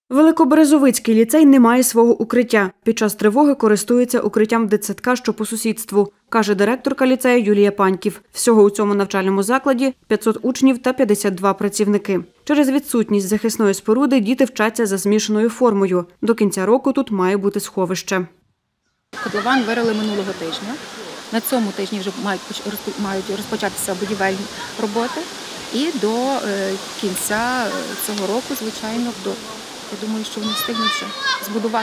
Великоберезовицький ліцей не має свого укриття. Під час тривоги користується укриттям дитсадка, що по сусідству, каже директорка ліцею Юлія Паньків. Всього у цьому навчальному закладі 500 учнів та 52 працівники. Через відсутність захисної споруди діти вчаться за змішаною формою. До кінця року тут має бути сховище. Котлован вирили минулого тижня. На цьому тижні вже мають розпочатися будівельні роботи. І до кінця цього року, звичайно, я думаю, що вони встигнуть ще збудувати.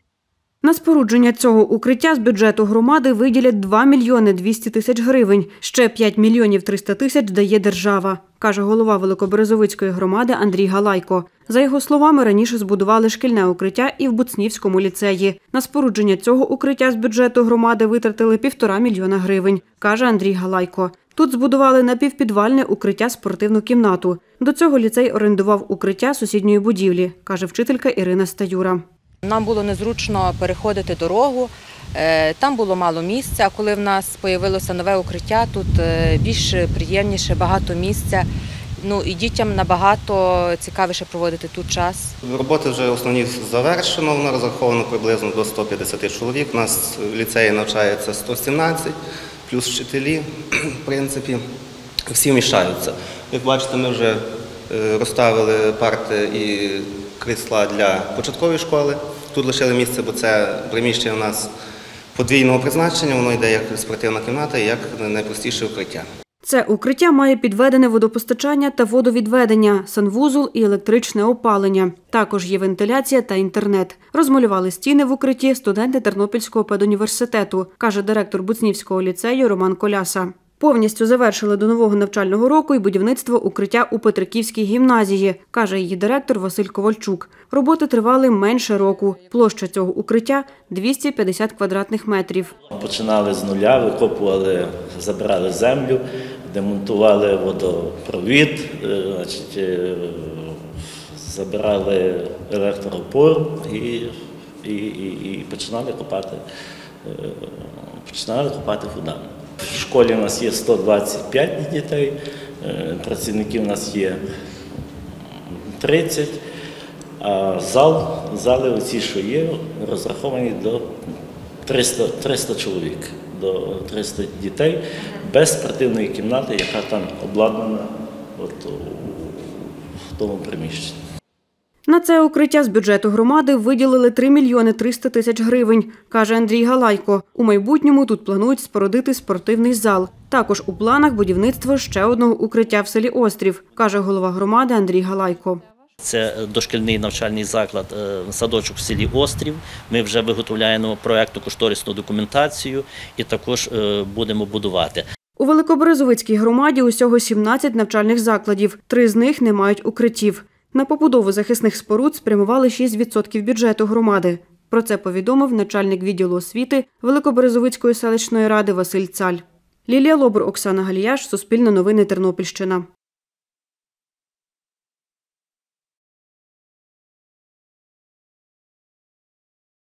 На спорудження цього укриття з бюджету громади виділять 2 мільйони 200 тисяч гривень. Ще 5 мільйонів 300 тисяч дає держава, каже голова Великоберезовицької громади Андрій Галайко. За його словами, раніше збудували шкільне укриття і в Буцнівському ліцеї. На спорудження цього укриття з бюджету громади витратили 1,5 мільйона гривень, каже Андрій Галайко. Тут збудували напівпідвальне укриття спортивну кімнату. До цього ліцей орендував укриття сусідньої будівлі, каже вчителька Ірина Стаюра. Нам було незручно переходити дорогу, там було мало місця, а коли в нас з'явилося нове укриття, тут більш приємніше, багато місця. І дітям набагато цікавіше проводити тут час. Роботи вже основні завершено, воно розраховано приблизно до 150 чоловік. У нас в ліцеї навчається 117, плюс вчителі, в принципі, всі вміщаються. Як бачите, ми вже розставили парти і крісла для початкової школи. Тут лишили місце, бо це приміщення у нас подвійного призначення, воно йде як спортивна кімната і як найпростіше укриття. Це укриття має підведене водопостачання та водовідведення, санвузол і електричне опалення. Також є вентиляція та інтернет. Розмалювали стіни в укритті студенти Тернопільського педуніверситету, каже директор Буцнівського ліцею Роман Коляса. Повністю завершили до нового навчального року і будівництво укриття у Петриківській гімназії, каже її директор Василь Ковальчук. Роботи тривали менше року. Площа цього укриття – 250 квадратних метрів. Починали з нуля, викопували, забирали землю, демонтували водопровід, забирали електроопору і починали копати фундамент. В школі у нас є 125 дітей, працівників у нас є 30, а зали оці, що є, розраховані до 300 чоловік, до 300 дітей, без спортивної кімнати, яка там обладнана в тому приміщенні. На це укриття з бюджету громади виділили 3 мільйони 300 тисяч гривень, каже Андрій Галайко. У майбутньому тут планують спорудити спортивний зал. Також у планах будівництво ще одного укриття в селі Острів, каже голова громади Андрій Галайко. Це дошкільний навчальний заклад, садочок в селі Острів. Ми вже виготовляємо проєктну кошторисну документацію і також будемо будувати. У Великоберезовицькій громаді усього 17 навчальних закладів, 3 з них не мають укриттів. На побудову захисних споруд спрямували 6% бюджету громади. Про це повідомив начальник відділу освіти Великоберезовицької селищної ради Василь Цаль. Лілія Лобур, Оксана Галіяш, Суспільне новини, Тернопільщина.